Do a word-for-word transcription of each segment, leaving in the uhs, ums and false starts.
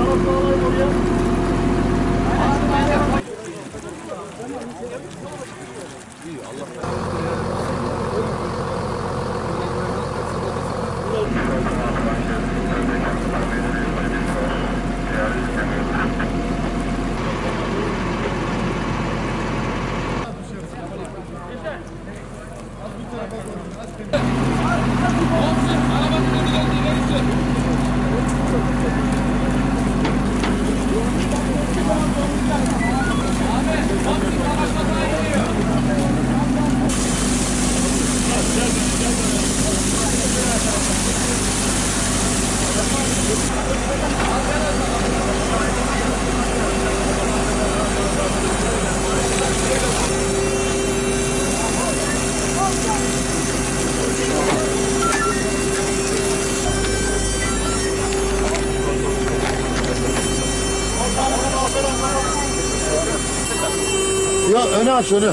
Ya öne aç önü.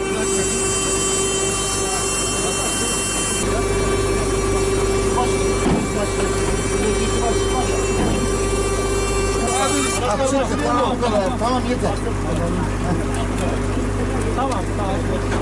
Tamam yeter. Tamam tamam.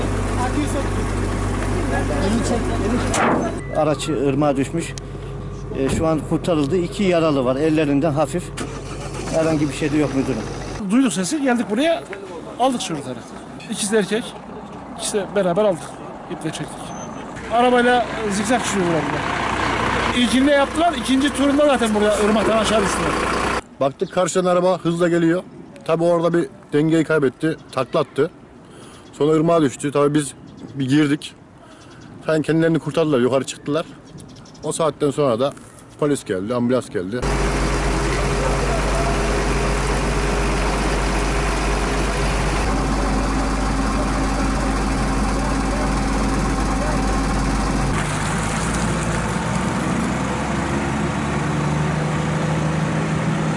Araç ırmağa düşmüş. E, şu an kurtarıldı. İki yaralı var. Ellerinden hafif. Herhangi bir şey de yok müdürüm. Duyduk sesi, geldik buraya, aldık çocukları. İkisi de erkek, ikisi de beraber aldık, iple çektik. Arabayla zikzak düşüyorlar burada. İlkinde yaptılar, ikinci turunda zaten buraya ırmaktan aşağı düştüler. Baktık karşıdan araba hızla geliyor. Tabii orada bir dengeyi kaybetti, taklattı. Sonra ırmağa düştü. Tabii biz bir girdik. Sen kendilerini kurtardılar, yukarı çıktılar. O saatten sonra da polis geldi, ambulans geldi.